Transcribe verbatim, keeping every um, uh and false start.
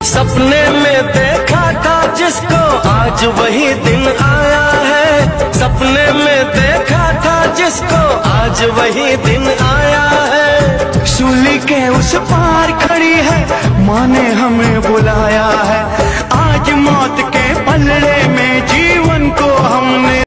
सपने में देखा था जिसको आज वही दिन आया है। सपने में देखा था जिसको आज वही दिन आया है। सूली के उस पार खड़ी है, माँ ने हमें बुलाया